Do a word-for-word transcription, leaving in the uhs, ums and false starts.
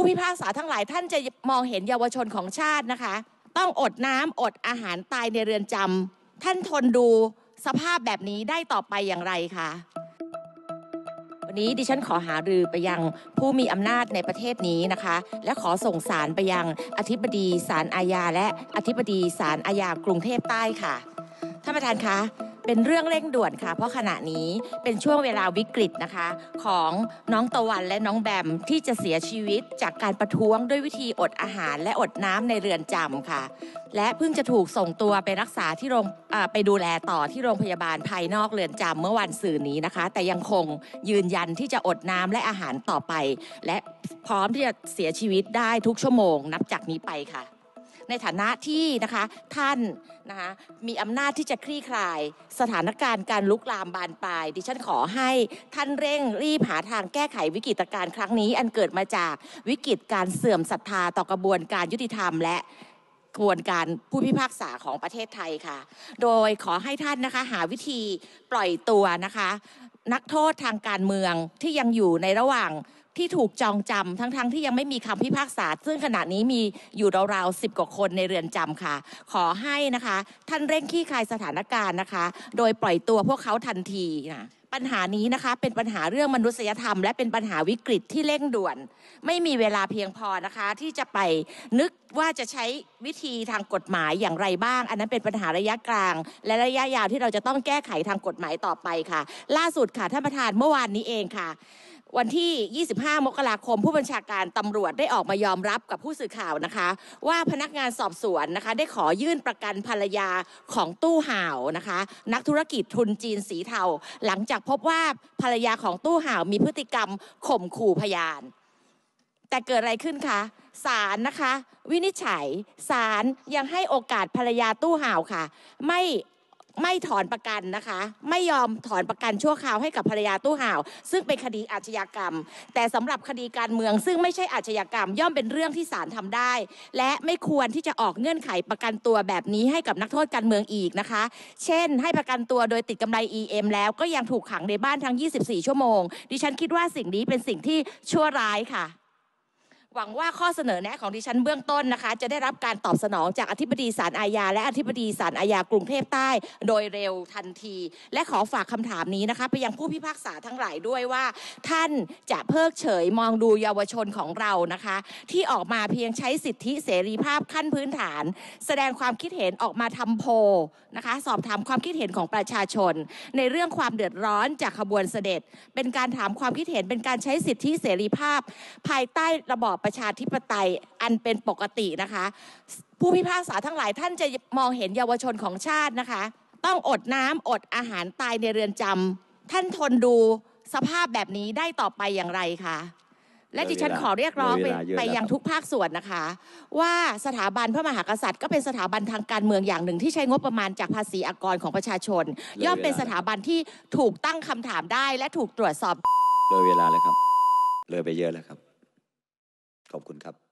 ผู้พิพากษาทั้งหลายท่านจะมองเห็นเยาวชนของชาตินะคะต้องอดน้ำอดอาหารตายในเรือนจำท่านทนดูสภาพแบบนี้ได้ต่อไปอย่างไรคะวันนี้ดิฉันขอหารือไปยังผู้มีอำนาจในประเทศนี้นะคะและขอส่งสารไปยังอธิบดีศาลอาญาและอธิบดีศาลอาญากรุงเทพใต้ค่ะท่านประธานคะเป็นเรื่องเร่งด่วนค่ะเพราะขณะนี้เป็นช่วงเวลาวิกฤตนะคะของน้องตะวันและน้องแบมที่จะเสียชีวิตจากการประท้วงด้วยวิธีอดอาหารและอดน้ำในเรือนจำค่ะและเพิ่งจะถูกส่งตัวไปรักษาที่โรงไปดูแลต่อที่โรงพยาบาลภายนอกเรือนจำเมื่อวันศุกร์นี้นะคะแต่ยังคงยืนยันที่จะอดน้ำและอาหารต่อไปและพร้อมที่จะเสียชีวิตได้ทุกชั่วโมงนับจากนี้ไปค่ะในฐานะที่นะคะท่านนะคะมีอำนาจที่จะคลี่คลายสถานการณ์การลุกลามบานปลายดิฉันขอให้ท่านเร่งรีบหาทางแก้ไขวิกฤตการณ์ครั้งนี้อันเกิดมาจากวิกฤตการเสื่อมศรัทธาต่อกระบวนการยุติธรรมและกระบวนการผู้พิพากษาของประเทศไทยค่ะโดยขอให้ท่านนะคะหาวิธีปล่อยตัวนะคะนักโทษทางการเมืองที่ยังอยู่ในระหว่างที่ถูกจองจำทั้งๆ ท, ที่ยังไม่มีคำพิพากษาซึ่งขณะนี้มีอยู่ราวๆสิบกว่าคนในเรือนจำค่ะขอให้นะคะท่านเร่งคลี่คลายสถานการณ์นะคะโดยปล่อยตัวพวกเขาทันทีนะปัญหานี้นะคะเป็นปัญหาเรื่องมนุษยธรรมและเป็นปัญหาวิกฤตที่เร่งด่วนไม่มีเวลาเพียงพอนะคะที่จะไปนึกว่าจะใช้วิธีทางกฎหมายอย่างไรบ้างอันนั้นเป็นปัญหาระยะกลางและระยะยาวที่เราจะต้องแก้ไขทางกฎหมายต่อไปค่ะล่าสุดค่ะท่านประธานเมื่อวานนี้เองค่ะวันที่ยี่สิบห้ามกราคมผู้บัญชาการตำรวจได้ออกมายอมรับกับผู้สื่อข่าวนะคะว่าพนักงานสอบสวนนะคะได้ขอยื่นประกันภรรยาของตู้ห่าวนะคะนักธุรกิจทุนจีนสีเทาหลังจากพบว่าภรรยาของตู้ห่าวมีพฤติกรรมข่มขู่พยานแต่เกิดอะไรขึ้นคะศาลนะคะวินิจฉัยศาลยังให้โอกาสภรรยาตู้ห่าวค่ะไม่ไม่ถอนประกันนะคะไม่ยอมถอนประกันชั่วคราวให้กับภรรยาตู้ห่าวซึ่งเป็นคดีอาชญากรรมแต่สำหรับคดีการเมืองซึ่งไม่ใช่อาชญากรรมย่อมเป็นเรื่องที่ศาลทำได้และไม่ควรที่จะออกเงื่อนไขประกันตัวแบบนี้ให้กับนักโทษการเมืองอีกนะคะเช่นให้ประกันตัวโดยติดกำไร อี เอ็ม แล้วก็ยังถูกขังในบ้านทั้งยี่สิบสี่ชั่วโมงดิฉันคิดว่าสิ่งนี้เป็นสิ่งที่ชั่วร้ายค่ะหวังว่าข้อเสนอแนะของดิฉันเบื้องต้นนะคะจะได้รับการตอบสนองจากอธิบดีศาลอาญาและอธิบดีศาลอาญากรุงเทพใต้โดยเร็วทันทีและขอฝากคำถามนี้นะคะไปยังผู้พิพากษาทั้งหลายด้วยว่าท่านจะเพิกเฉยมองดูเยาวชนของเรานะคะที่ออกมาเพียงใช้สิทธิเสรีภาพขั้นพื้นฐานแสดงความคิดเห็นออกมาทำโพลนะคะสอบถามความคิดเห็นของประชาชนในเรื่องความเดือดร้อนจากขบวนเสด็จเป็นการถามความคิดเห็นเป็นการใช้สิทธิเสรีภาพภายใต้ระบอบประชาธิปไตยอันเป็นปกตินะคะผู้พิพากษาทั้งหลายท่านจะมองเห็นเยาวชนของชาตินะคะต้องอดน้ำอดอาหารตายในเรือนจำท่านทนดูสภาพแบบนี้ได้ต่อไปอย่างไรคะและดิฉันขอเรียกร้องไปไปยังทุกภาคส่วนนะคะว่าสถาบันพระมหากษัตริย์ก็เป็นสถาบันทางการเมืองอย่างหนึ่งที่ใช้งบประมาณจากภาษีอากรของประชาชนย่อมเป็นสถาบันที่ถูกตั้งคำถามได้และถูกตรวจสอบเลยเวลาแล้วครับเลยไปเยอะแล้วครับขอบคุณครับ